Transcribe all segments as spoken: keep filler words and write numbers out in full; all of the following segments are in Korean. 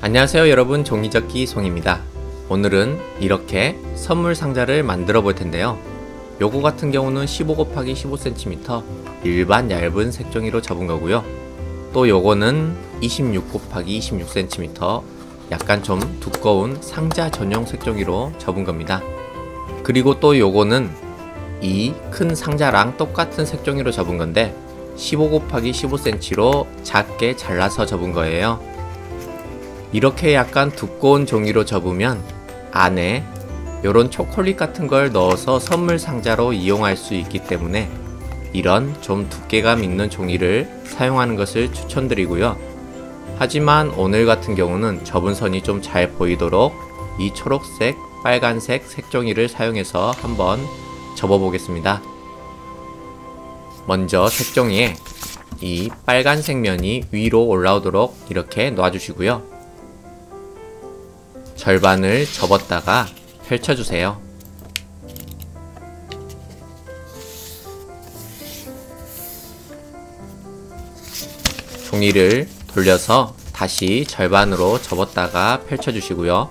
안녕하세요 여러분, 종이접기 송입니다. 오늘은 이렇게 선물 상자를 만들어 볼 텐데요. 요거 같은 경우는 십오 곱하기 십오 센티미터 일반 얇은 색종이로 접은 거고요. 또 요거는 이십육 곱하기 이십육 센티미터 약간 좀 두꺼운 상자 전용 색종이로 접은 겁니다. 그리고 또 요거는 이 큰 상자랑 똑같은 색종이로 접은 건데 십오 곱하기 십오 센티미터로 작게 잘라서 접은 거예요. 이렇게 약간 두꺼운 종이로 접으면 안에 요런 초콜릿 같은 걸 넣어서 선물 상자로 이용할 수 있기 때문에 이런 좀 두께감 있는 종이를 사용하는 것을 추천드리고요. 하지만 오늘 같은 경우는 접은 선이 좀 잘 보이도록 이 초록색, 빨간색 색종이를 사용해서 한번 접어 보겠습니다. 먼저 색종이에 이 빨간색 면이 위로 올라오도록 이렇게 놔주시고요. 절반을 접었다가 펼쳐주세요. 종이를 돌려서 다시 절반으로 접었다가 펼쳐주시고요.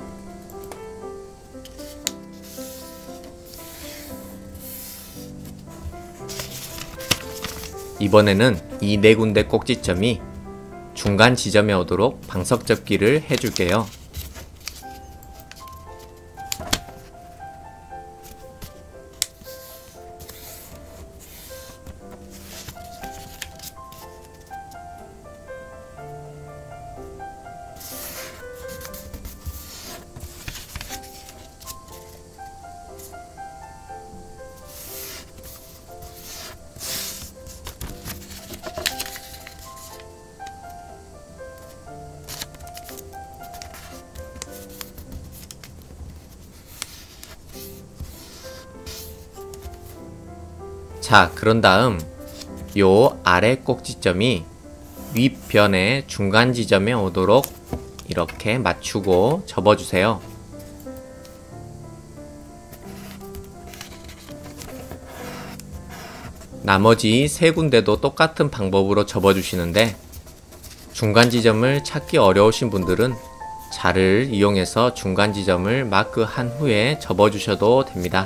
이번에는 이 네 군데 꼭지점이 중간 지점에 오도록 방석 접기를 해줄게요. 자, 그런 다음 요 아래 꼭지점이 윗변의 중간 지점에 오도록 이렇게 맞추고 접어주세요. 나머지 세 군데도 똑같은 방법으로 접어주시는데 중간 지점을 찾기 어려우신 분들은 자를 이용해서 중간 지점을 마크한 후에 접어주셔도 됩니다.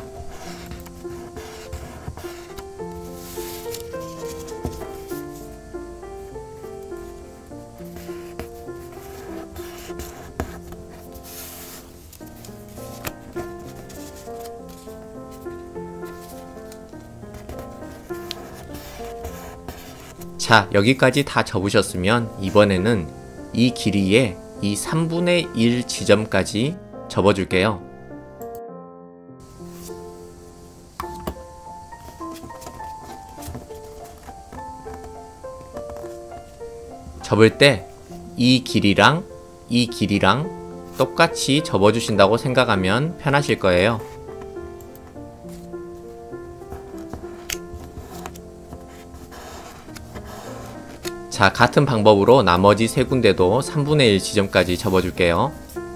자, 여기까지 다 접으셨으면 이번에는 이 길이에 이 삼분의 일 지점까지 접어줄게요. 접을 때 이 길이랑 이 길이랑 똑같이 접어주신다고 생각하면 편하실 거예요. 자, 같은 방법으로 나머지 세 군데도 삼분의 일 지점까지 접어줄게요.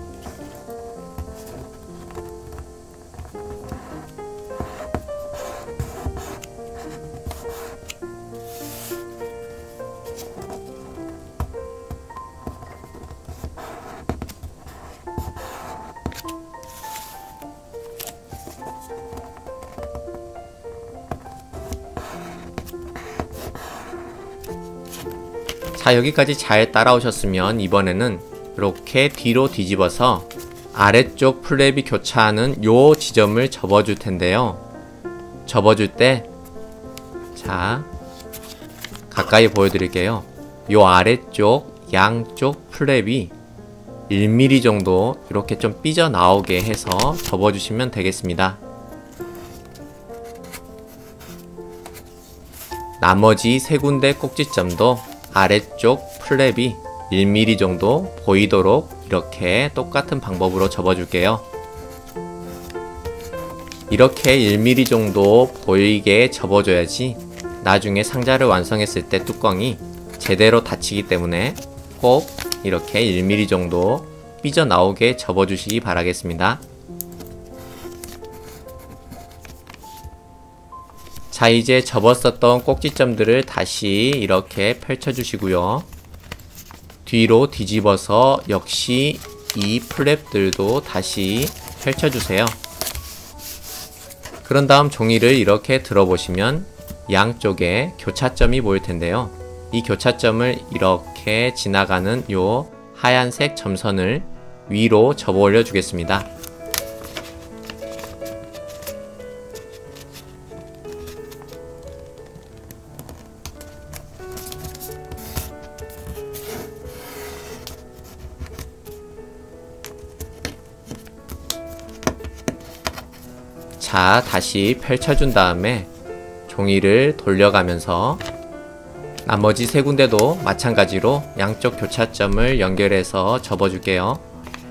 자, 여기까지 잘 따라오셨으면 이번에는 이렇게 뒤로 뒤집어서 아래쪽 플랩이 교차하는 요 지점을 접어줄 텐데요. 접어줄 때, 자, 가까이 보여드릴게요. 요 아래쪽 양쪽 플랩이 일 밀리미터 정도 이렇게 좀 삐져나오게 해서 접어주시면 되겠습니다. 나머지 세 군데 꼭지점도 아래쪽 플랩이 일 밀리미터 정도 보이도록 이렇게 똑같은 방법으로 접어줄게요. 이렇게 일 밀리미터 정도 보이게 접어줘야지 나중에 상자를 완성했을 때 뚜껑이 제대로 닫히기 때문에 꼭 이렇게 일 밀리미터 정도 삐져나오게 접어주시기 바라겠습니다. 자, 이제 접었었던 꼭지점들을 다시 이렇게 펼쳐주시고요. 뒤로 뒤집어서 역시 이 플랩들도 다시 펼쳐주세요. 그런 다음 종이를 이렇게 들어보시면 양쪽에 교차점이 보일 텐데요. 이 교차점을 이렇게 지나가는 요 하얀색 점선을 위로 접어 올려 주겠습니다. 자, 다시 펼쳐준 다음에 종이를 돌려가면서 나머지 세 군데도 마찬가지로 양쪽 교차점을 연결해서 접어줄게요.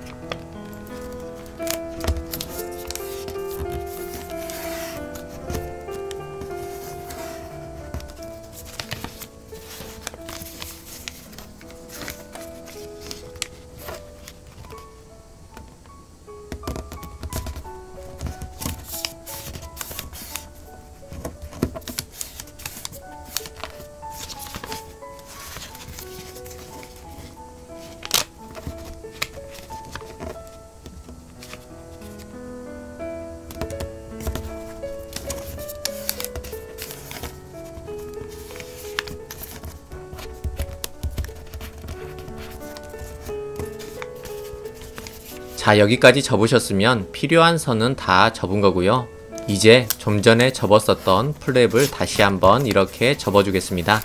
자, 여기까지 접으셨으면 필요한 선은 다 접은 거고요. 이제 좀 전에 접었었던 플랩을 다시 한번 이렇게 접어주겠습니다.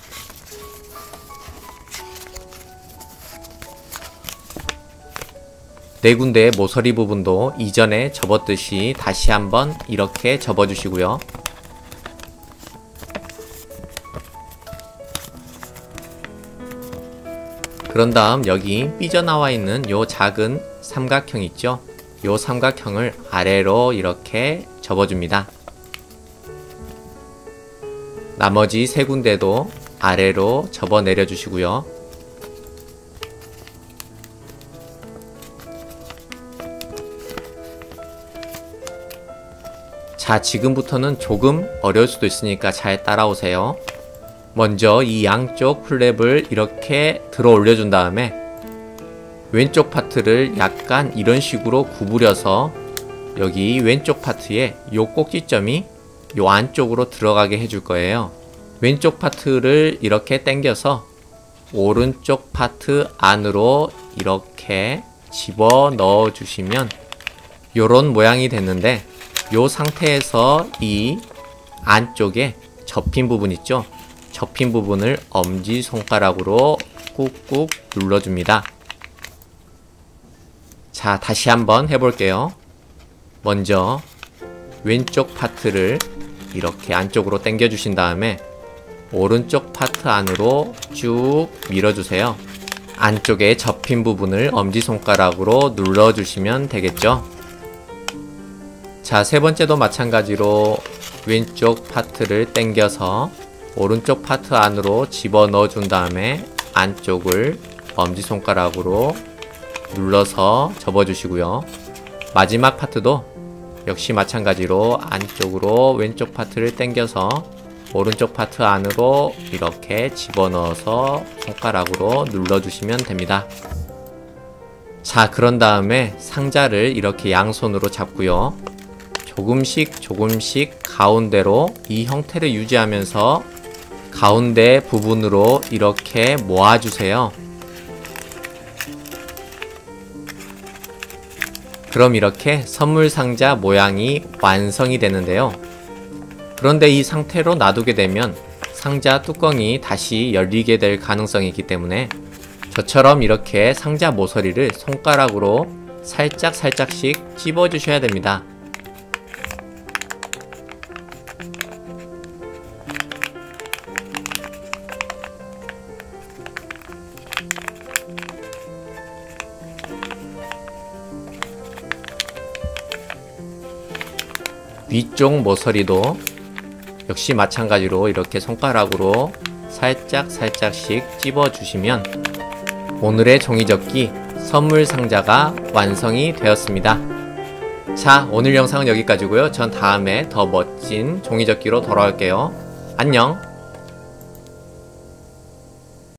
네 군데의 모서리 부분도 이전에 접었듯이 다시 한번 이렇게 접어주시고요. 그런 다음 여기 삐져나와 있는 요 작은 삼각형 있죠? 요 삼각형을 아래로 이렇게 접어줍니다. 나머지 세 군데도 아래로 접어 내려주시고요. 자, 지금부터는 조금 어려울 수도 있으니까 잘 따라오세요. 먼저 이 양쪽 플랩을 이렇게 들어 올려준 다음에 왼쪽 파트를 약간 이런 식으로 구부려서 여기 왼쪽 파트에 요 꼭지점이 요 안쪽으로 들어가게 해줄 거예요. 왼쪽 파트를 이렇게 당겨서 오른쪽 파트 안으로 이렇게 집어 넣어 주시면 요런 모양이 됐는데, 요 상태에서 이 안쪽에 접힌 부분 있죠? 접힌 부분을 엄지손가락으로 꾹꾹 눌러줍니다. 자, 다시 한번 해볼게요. 먼저 왼쪽 파트를 이렇게 안쪽으로 당겨 주신 다음에 오른쪽 파트 안으로 쭉 밀어주세요. 안쪽에 접힌 부분을 엄지손가락으로 눌러주시면 되겠죠? 자, 세 번째도 마찬가지로 왼쪽 파트를 당겨서 오른쪽 파트 안으로 집어넣어 준 다음에 안쪽을 엄지손가락으로 눌러서 접어주시고요. 마지막 파트도 역시 마찬가지로 안쪽으로 왼쪽 파트를 당겨서 오른쪽 파트 안으로 이렇게 집어넣어서 손가락으로 눌러주시면 됩니다. 자, 그런 다음에 상자를 이렇게 양손으로 잡고요. 조금씩 조금씩 가운데로 이 형태를 유지하면서 가운데 부분으로 이렇게 모아주세요. 그럼 이렇게 선물 상자 모양이 완성이 되는데요. 그런데 이 상태로 놔두게 되면 상자 뚜껑이 다시 열리게 될 가능성이 있기 때문에 저처럼 이렇게 상자 모서리를 손가락으로 살짝 살짝씩 찝어 주셔야 됩니다. 위쪽 모서리도 역시 마찬가지로 이렇게 손가락으로 살짝 살짝씩 찝어 주시면 오늘의 종이접기 선물 상자가 완성이 되었습니다. 자, 오늘 영상은 여기까지고요. 전 다음에 더 멋진 종이접기로 돌아올게요. 안녕!